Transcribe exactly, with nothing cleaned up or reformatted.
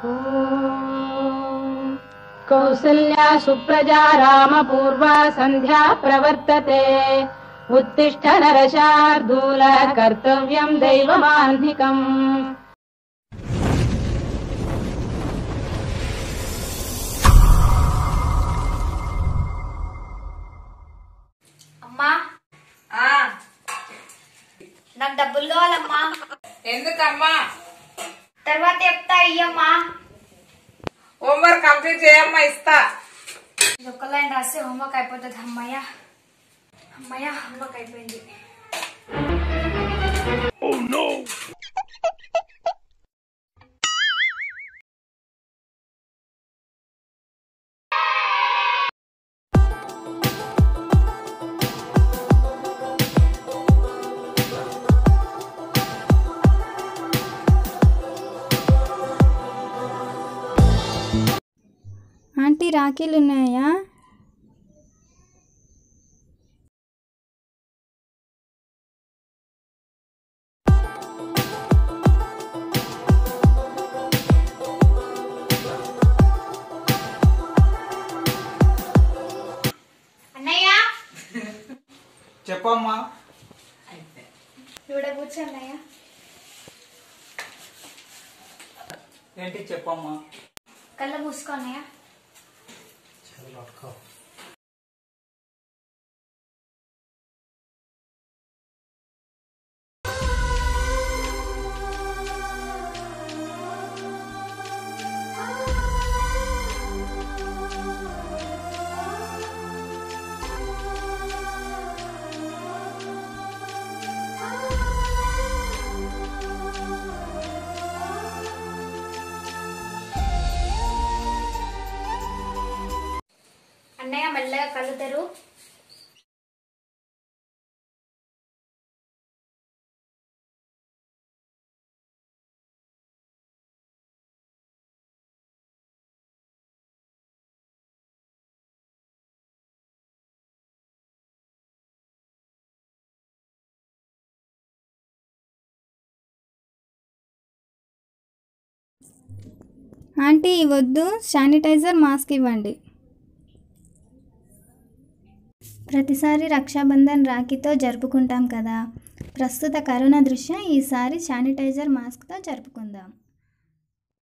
ఓం కౌసల్యా సుప్రజా రామ పూర్వా సంధ్యా ప్రవర్తతే ఉత్తిష్ఠ నరశార్దూల కర్తవ్యం దైవమాన్ధికం. అమ్మా నాకు డబ్బులు కావాలమ్మా. ఎందుకమ్మా? తర్వాత చెప్తా ఇయ్యమ్మా. హోంవర్క్ కంప్లీట్ చేయమ్మా, ఇస్తా. ఇది ఒక్క లైన్ రాస్తే హోంవర్క్ అయిపోతుంది. అమ్మయ్య అమ్మయ్య హోంవర్క్ అయిపోయింది. ఆంటీ రాఖీలు ఉన్నాయా? అన్నయ్య చెప్పమ్మా. ఇవిడ కూర్చో అన్నయ్య. ఏంటి చెప్పమ్మా. కళ్ళ మూసుకో అన్నయ్య. అన్నయ్య మెల్లగా కళ్ళు తెరు. ఆంటీ వద్దు, శానిటైజర్ మాస్క్ ఇవ్వండి. ప్రతిసారి రక్షాబంధన్ రాఖీతో జరుపుకుంటాం కదా, ప్రస్తుత కరోనా దృష్ట్యా ఈసారి శానిటైజర్ మాస్క్తో జరుపుకుందాం.